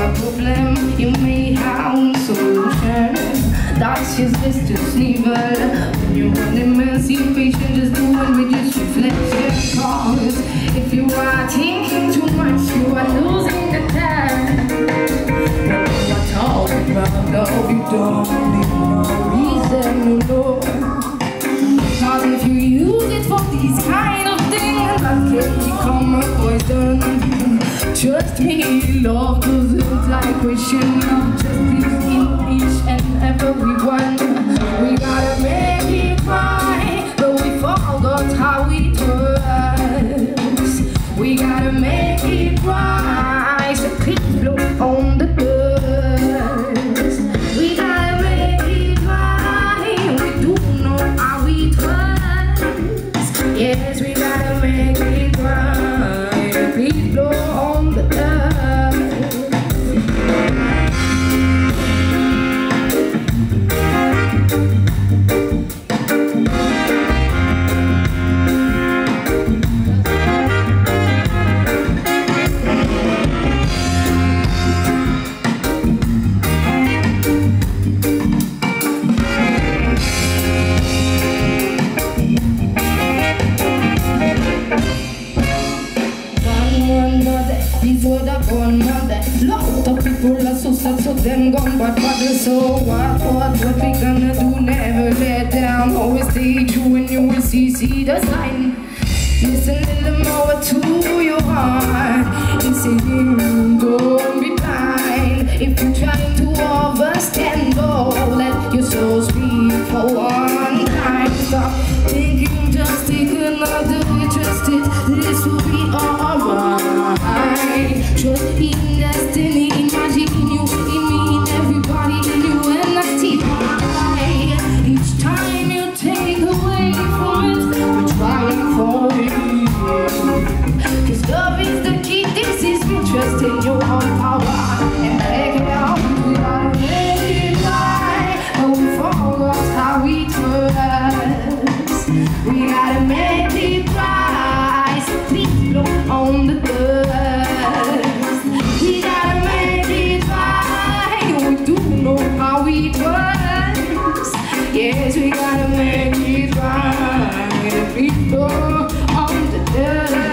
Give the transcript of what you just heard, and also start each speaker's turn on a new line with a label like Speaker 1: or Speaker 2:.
Speaker 1: my problem, you may have a solution. That's just distance level. When you're on emancipation, just do it with just reflection. Cause if you are thinking too much, you are losing the time. When you're talking about love, you don't need no reason, no. Cause if you use it for these kind of things, that can become a poison. Trust me, love doesn't like wishing. Justice in each and every one. We gotta make it right, but we forgot how it works. We gotta make it right, so please blow on the dust. We gotta make it right, we do know how it works. Yes, we gotta make it right, please blow on the dust. These were the gone mother. Lot of people are so sad, so them gone but so what we gonna do? Never let down, always stay true and you will see the sign. Listen a little more to your heart. It's saying don't be blind. If you're trying to overstand, oh, let your soul speak for one time. Stop thinking, just take another way, trust it, this will be alright. Trust in destiny, in magic, in you, in me, in everybody, in you, and I see why. Each time you take away from it, we're trying for it. Cause love is the key, this is me, trust in your own power. And take it out, we gotta make it right, but we forgot how it works. We gotta make it right, so please blow on the dust. Yes, we gotta make it right. People on the dust.